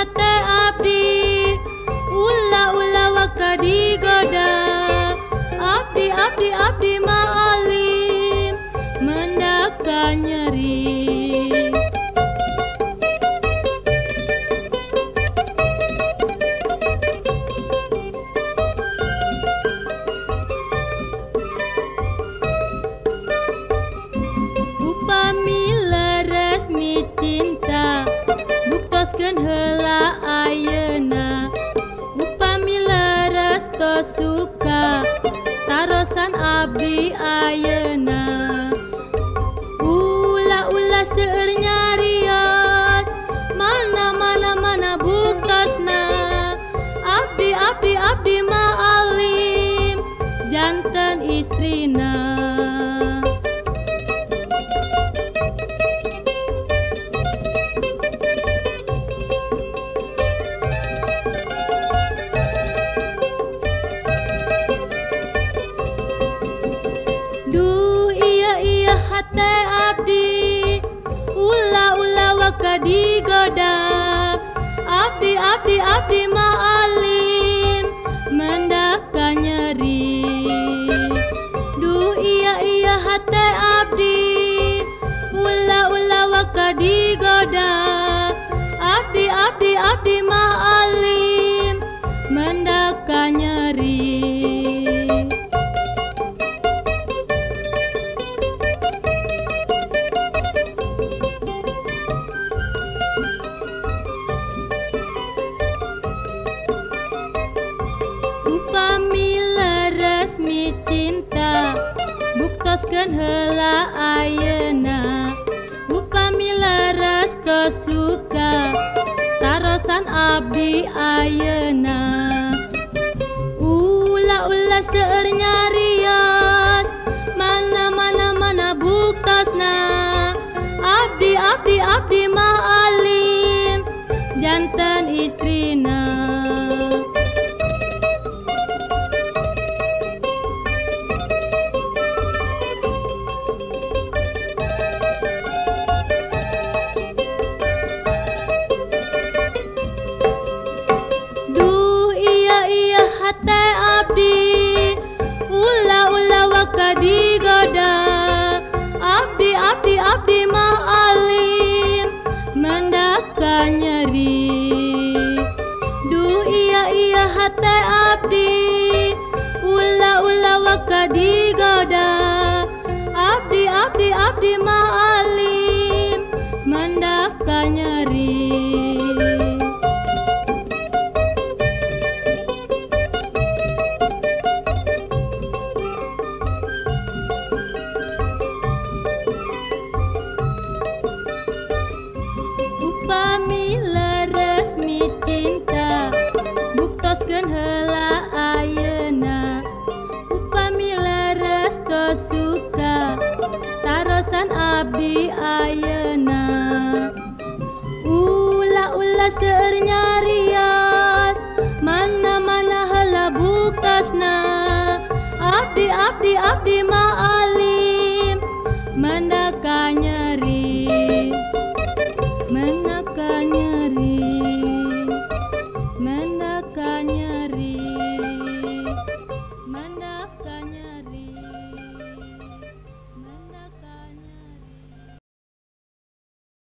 hate abdi, ulah waka digoda. Abdi ma'alim, mendaka nyeri. Upami resmi cinta, buktoskeun heula ayeuna. Upami leres tos suka, tarosan abdi ayeuna. Ulah seueur nyarios, mana buktosna. Abdi ma'alim, janten istrina. Hate abdi, ulah waka digoda. Abdi ma'alim, mendaka nyeri. Duh iya hate abdi, ulah waka digoda. Abdi ma'alim, mendaka nyeri. Upami resmi cinta, buktoskeun heula ayeuna. Upami leres kesuka, tarosan abdi ayeuna. Ulah seueur nyarios, mana buktosna. Abdi ma'alim, janten istrina. Hate abdi, ulah waka digoda. Abdi ma'alim, mendaka nyeri. Duh iya hate abdi, ulah waka digoda. Abdi ma'alim, mendaka nyeri. Upami resmi cinta, buktoskeun heula ayeuna. Upami leres kesuka, tarosan abdi ayeuna. Ulah seueur nyarios, mana heula buktosna. Abdi ma'alim, mendaka nyeri. Menakanya